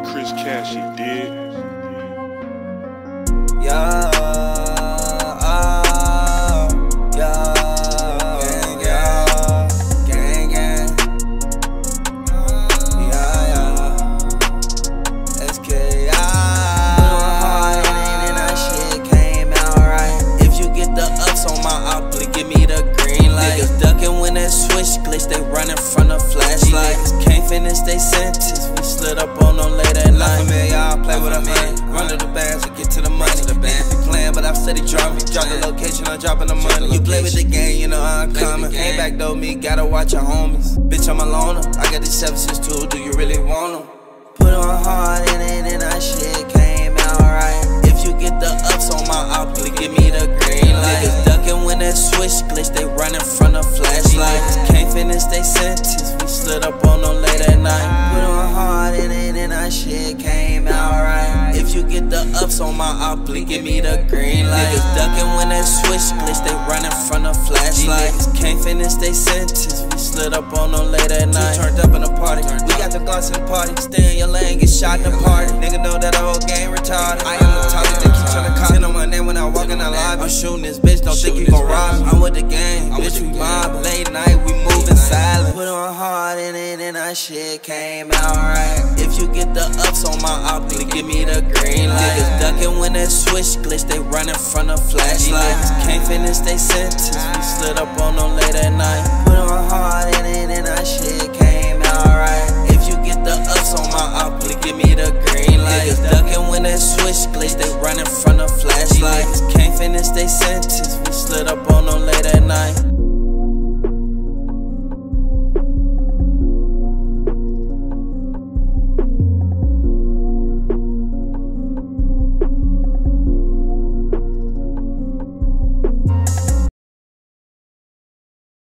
Chris Cash, he did. Yeah, gang, gang. SKI. Hard and that shit came out right. If you get the ups on my op, please give me the green light. Niggas ducking when that switch glitch, they running from the flashlight. Niggas can't finish they sentence, we slid up on them late at night. Y'all play with a man, run to the bands and get to the money. The band be playing, but I'm steady dropping. Drop the location, I'm dropping the money. You play with the game, you know I'm coming. Ain't backdoor me, gotta watch your homies. Bitch, I'm a loner. I got this 762, do you really want them? Put on hard in it and that shit came out right. If you get the ups on my op, please give me the green light. Niggas ducking when that switch glitch, they running from the flashlight. Can't finish they sentence, we slid up on them late at night. Put on hard in it and that shit came out right. If you get the ups on my op, please give me the green light. Niggas ducking when that switch glitch, they running from the flashlight. Can't finish they sentence, we slid up on them late at night. Turned up in the party, we got the gloss in the party. Stay in your lane, get shot in the party. Nigga know that the whole game retarded. I am the target, they keep tryna cop. Sit on my name when I walk in the lobby. I'm shooting this bitch, don't think you gon' rob me. I'm with the gang, bitch, we mob. Late night, we moving silent. Put on hard in it and that shit came out right. If you get the ups on my op, please give me the green light. Niggas ducking when that switch glitch, they running from the flashlight. Can't finish they sentence, we slid up on them late at night. Put on hard in it and that shit came out right. If you get the ups on my op, please give me the green light. Niggas ducking when that switch glitch, they running from the flashlight. Can't finish they sentence, we slid up on them late at night.